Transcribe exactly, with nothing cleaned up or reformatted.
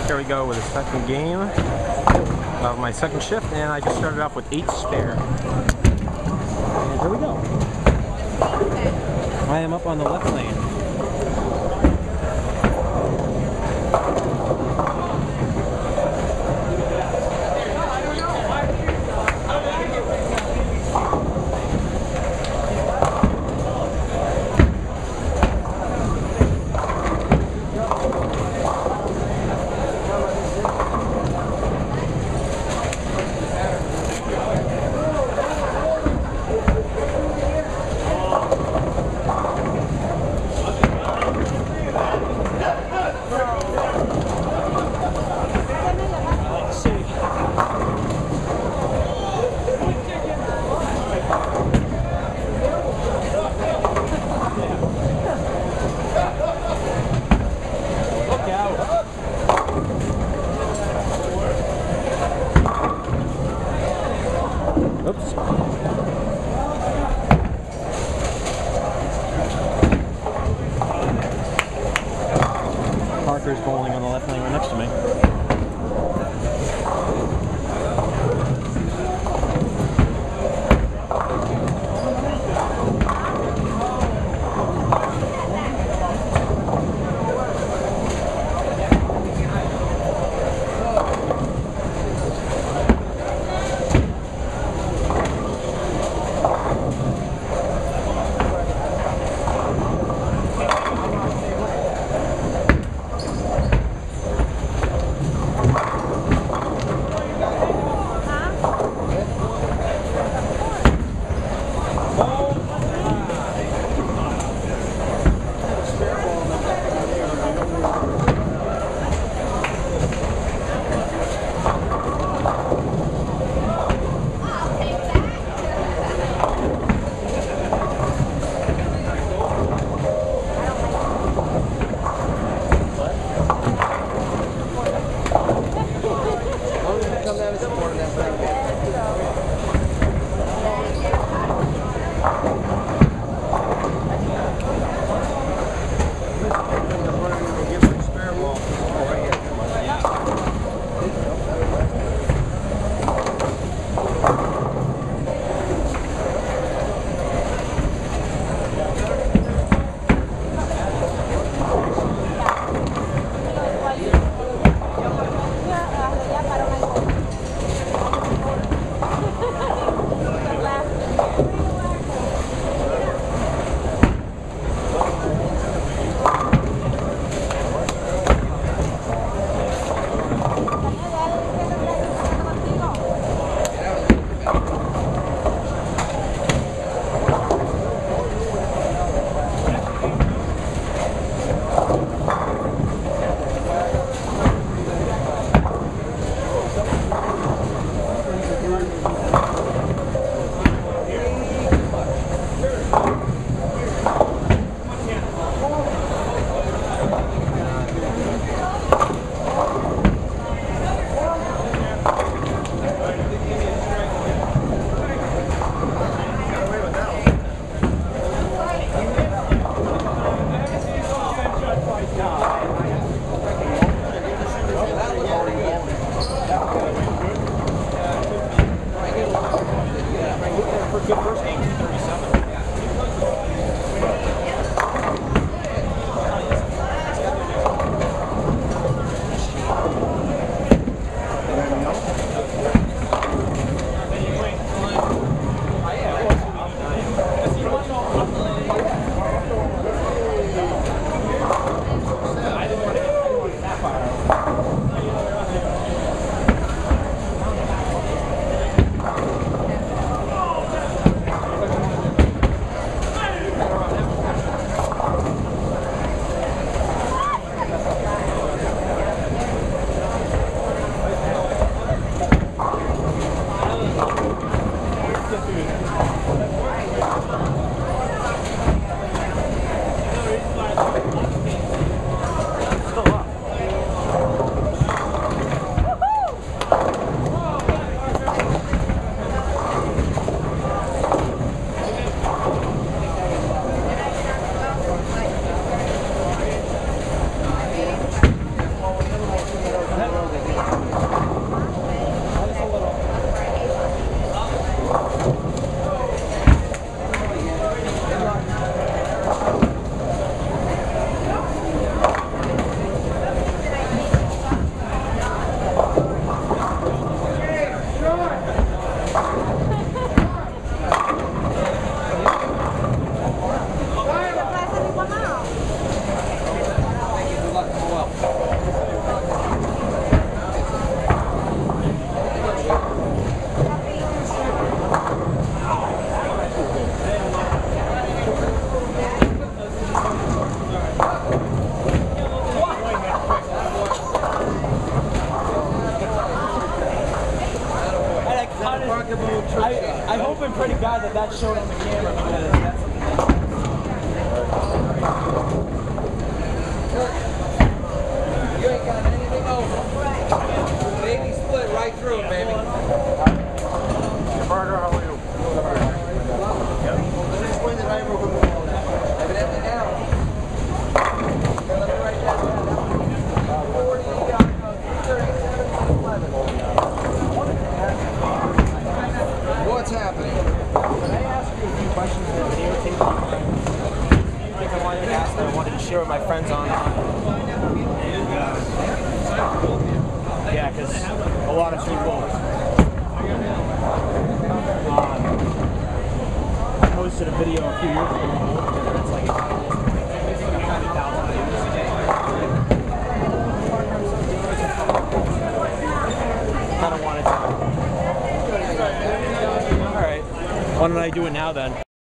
Here we go with the second game of my second shift, and I just started off with eight spare. And here we go. I am up on the left lane. Oops. Parker's bowling on the left lane right next to me. glad that that showed on the camera because that's something You ain't got anything over. Baby split right through it, baby. Parker, how are you? Evidently now. Here, let me write that down. forty, thirty-seven, eleven. What's happening? Can I ask you a few questions in the videotape? I think I wanted to ask that I wanted to share with my friends on. Yeah, because a lot of people um, I posted a video a few years ago. It's like twenty thousand views. Kind of wanted to. All right. Why don't I do it now then?